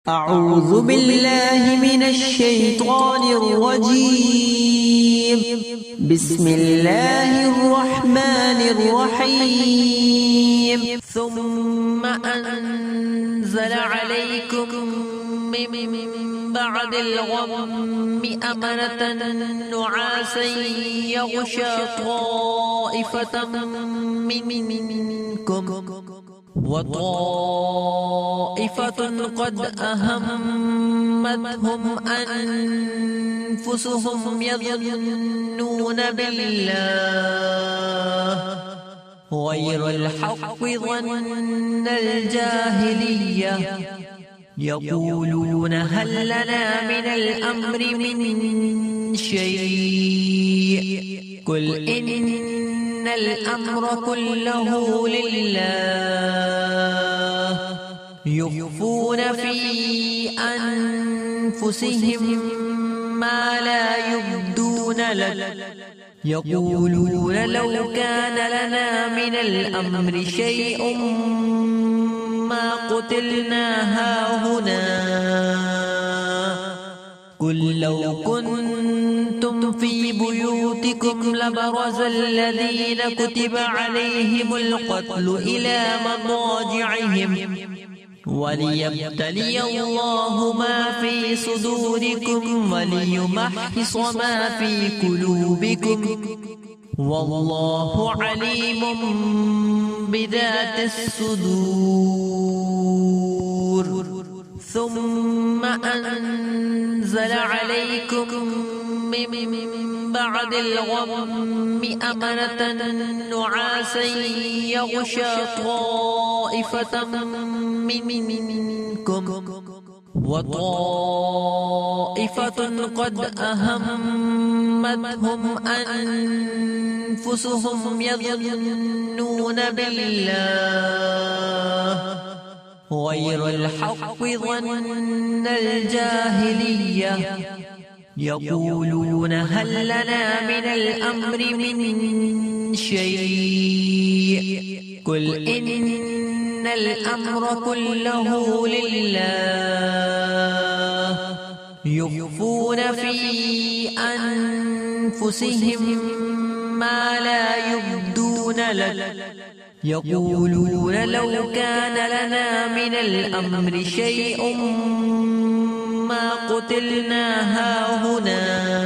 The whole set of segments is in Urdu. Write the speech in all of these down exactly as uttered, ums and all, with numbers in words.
أعوذ بالله من الشيطان الرجيم. بسم الله الرحمن الرحيم. ثم أنزل عليكم من بعد الغم أمنة نعاسا يغشى طائفة منكم وطائفة قد أهمتهم أنفسهم يظنون بالله غير الحق ظن الجاهلية يقولون هل لنا من الأمر من شيء قل إن الأمر كله لله يخفون في أنفسهم ما لا يبدون لك يقولون لو كان لنا من الأمر شيء ما قتلنا هاهنا قل لو كنتم في بيوتكم لبرز الذين كتب عليهم القتل إلى مضاجعهم وليبتلي الله ما في صدوركم وليمحص ما في قلوبكم والله عليم بذات الصدور. ثم أنزل عليكم من بعد الغم أمنة نعاسا يغشى طائفة منكم وطائفة قد أهمتهم أنفسهم يظنون بالله غير الحق ظن الجاهلية يقولون هل لنا من الأمر من شيء قل إن الأمر كله لله يخفون في أنفسهم ما لا يبدون لك يقولون لو كان لنا من الأمر شيء ما قتلنا هاهنا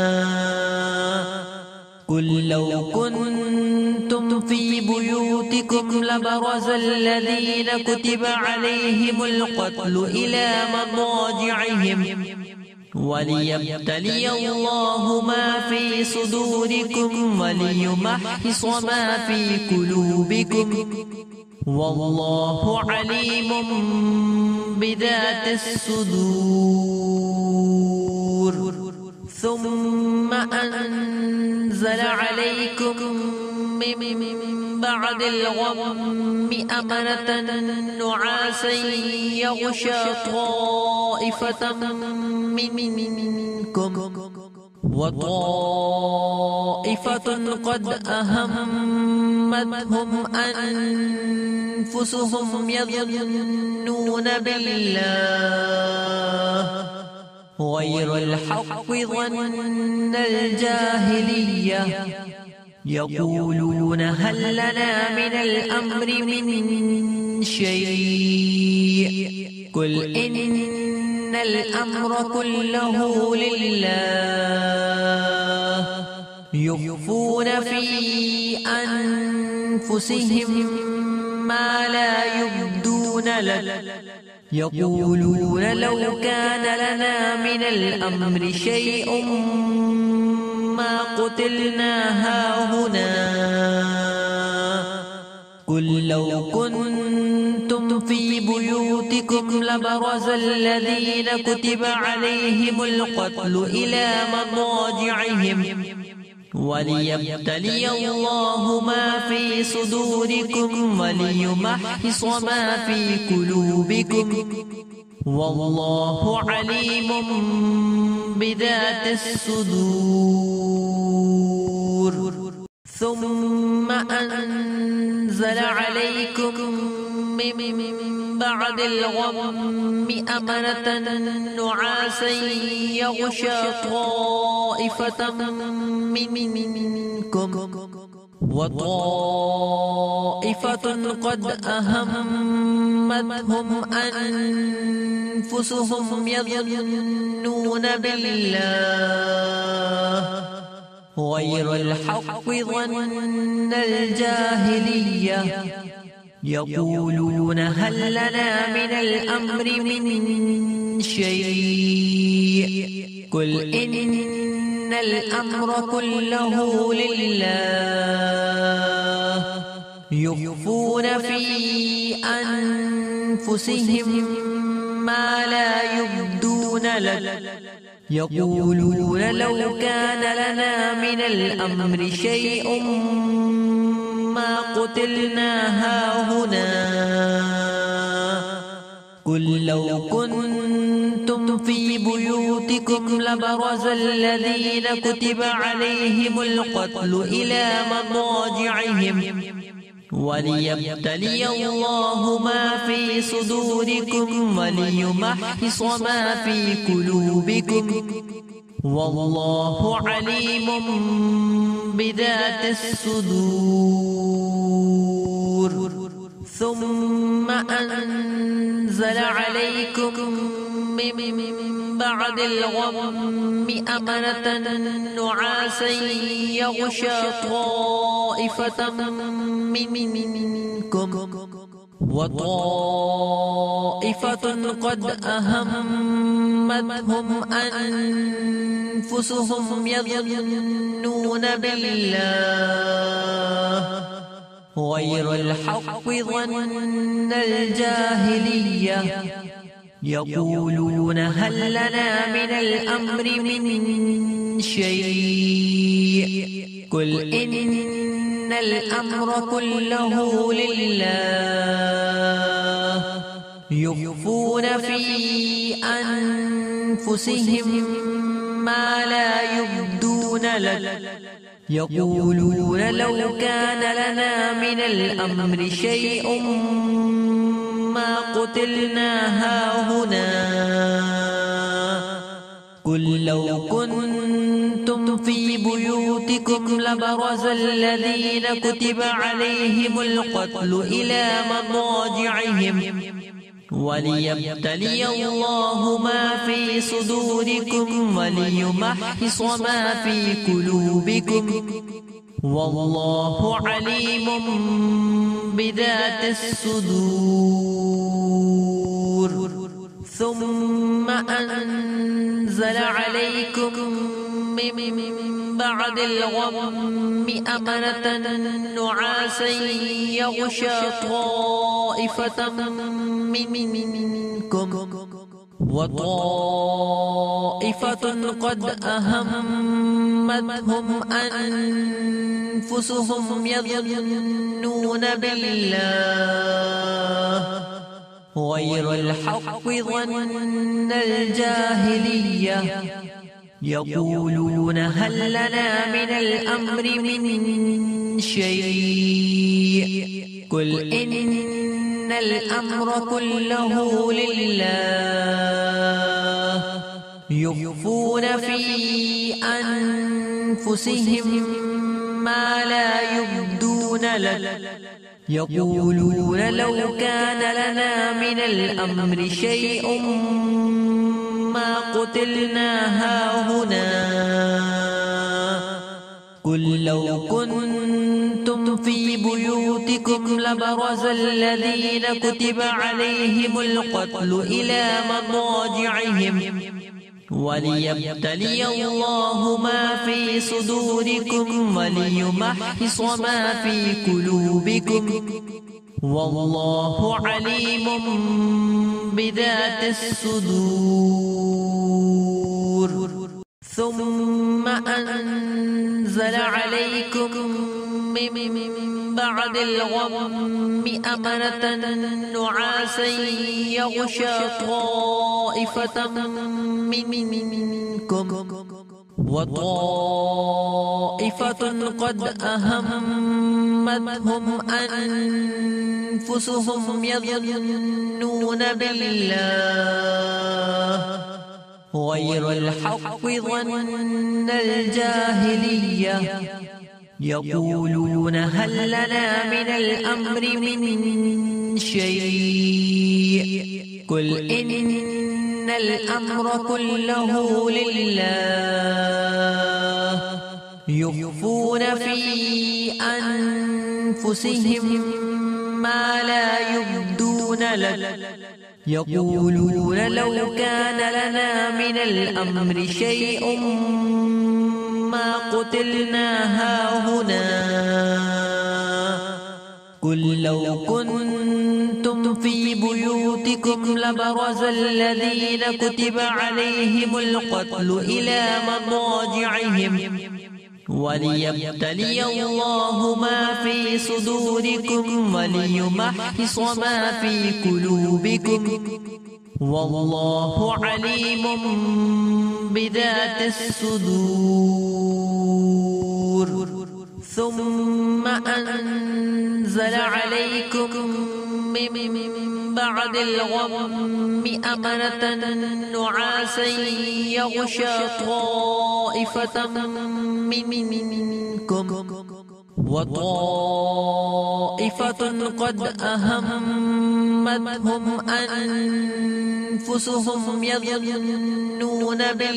قل لو كنتم في بيوتكم لبرز الذين كتب عليهم القتل إلى مضاجعهم وليبتلي الله ما في صدوركم وليمحص ما في قلوبكم والله عليم بذات الصدور. ثم أنزل عليكم من بعد الغم أمنة نعاسا يغشى طائفة منكم وطائفة قد أهمتهم أنفسهم يظنون بالله غير الحق ظن الجاهلية يقولون هل لنا من الأمر من شيء قل إن الأمر كله لله يخفون في أنفسهم ما لا يبدون لك يقولون لو كان لنا من الأمر شيء ما قتلنا هاهنا قل لو كنتم في بيوتكم لبرز الذين كتب عليهم القتل إلى مضاجعهم وليبتلي الله ما في صدوركم وليمحص ما في قلوبكم والله عليم بذات الصدور. ثم أنزل عليكم من بعد الغم أمنة نعاسا يغشى طائفة منكم وطائفة قد أهمتهم أنفسهم يظنون بالله غير الحق ظن الجاهلية يقولون هل لنا من الأمر من شيء قل إن الأمر كله لله يخفون في أنفسهم ما لا يبدون لك يقولون لو كان لنا من الأمر شيء ما قتلنا هاهنا قل لو كنتم في بيوتكم لبرز الذين كتب عليهم القتل إلى مضاجعهم وليبتلي الله ما في صدوركم وليمحص ما في قلوبكم والله عليم بذات الصدور ثم أنزل عليكم من بعد الغم أمنة نعاسا يغشى طائفة منكم وطائفة قد أهمتهم أنفسهم يظنون بالله غير الحق ظن الجاهلية يقولون هل لنا من الأمر من شيء قل إن الأمر كله لله يخفون في أنفسهم ما لا يبدون لك يقولون لو كان لنا من الأمر شيء ما قتلنا هاهنا قل لو كنتم في بيوتكم لبرز الذين كتب عليهم القتل إلى مضاجعهم وليبتلي الله ما في صدوركم وليمحص ما في قلوبكم والله عليم بذات الصدور ثم أنزل عليكم من بعد الغم أمنة نعاسا يغشى طائفة منكم وطائفة قد أهمتهم أنفسهم يظنون بالله غير الحق ظن الجاهلية يقولون هل لنا من الأمر من شيء قل إن الأمر كله لله يخفون في أنفسهم ما لا يبدون لك يقولون لو كان لنا من الأمر شيء ما قتلنا هاهنا قل لو كنتم في بيوتكم لبرز الذين كتب عليهم القتل إلى مضاجعهم وليبتلي الله ما في صدوركم وليمحص ما في قلوبكم والله عليم بذات الصدور ثم أنزل عليكم من بعد الغم أمنة نعاسا يغشى طائفة منكم وطائفة قد أهمتهم أنفسهم يظنون بالله غير الحق ظن الجاهلية يقولون هل لنا من الأمر من شيء قل إن الأمر كله لله يخفون في أنفسهم ما لا يبدون لك يقولون لو كان لنا من الأمر شيء ما قتلنا هاهنا قل لو كنتم في بيوتكم لبرز الذين كتب عليهم القتل إلى مضاجعهم وليبتلي الله ما في صدوركم وليمحص ما في قلوبكم والله عليم بذات الصدور ثم أنزل عليكم من بعد الغم أمنة نعاسا يغشى طائفة منكم وطائفة قد أهمتهم أنفسهم يظنون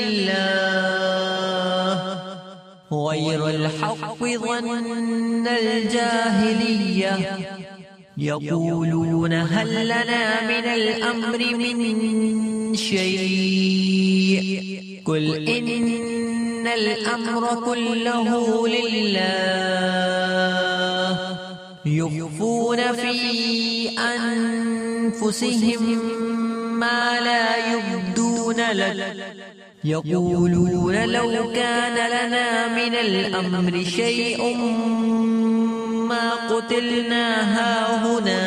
بالله غير الحق ظن الجاهلية يقولون هل لنا من الأمر من شيء قل إن الأمر كله لله يخفون في أنفسهم ما لا يبدون لك يقولون لو كان لنا من الأمر شيء ما قتلنا هاهنا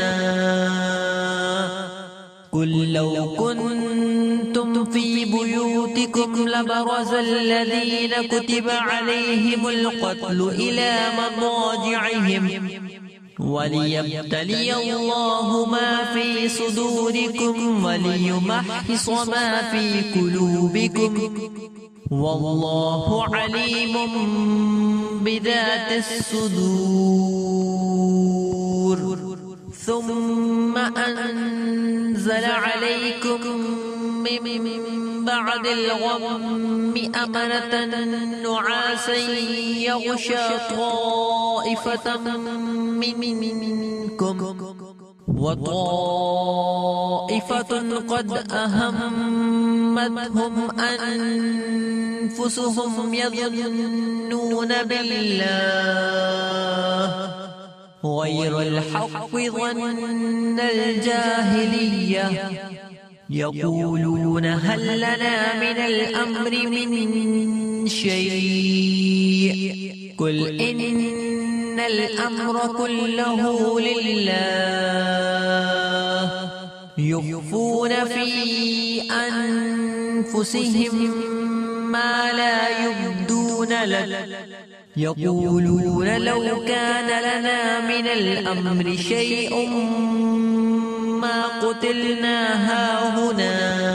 قل لو كنتم في بيوتكم لبرز الذين كتب عليهم القتل إلى مضاجعهم وليبتلي الله ما في صدوركم وليمحص ما في قلوبكم والله عليم بذات الصدور ثم أنزل عليكم من بعد الغم أمنة نعاسا يغشى طائفة منكم وطائفة قد أهمتهم أنفسهم يظنون بالله غير الحق ظن الجاهلية يقولون هل لنا من الأمر من شيء قل إن الأمر كله لله يخفون في أنفسهم ما لا يبدون لك يقولون لو كان لنا من الأمر شيء ما قتلنا هاهنا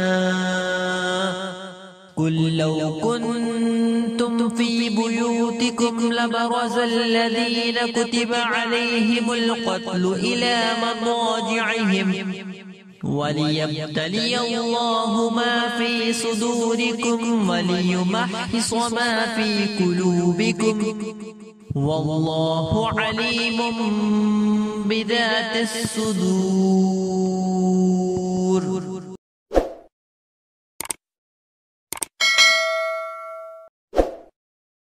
قل لو كنتم في بيوتكم لبرز الذين كتب عليهم القتل إلى مضاجعهم وليبتلي الله ما في صدوركم وليمحص ما في قلوبكم والله عليم بذات الصدور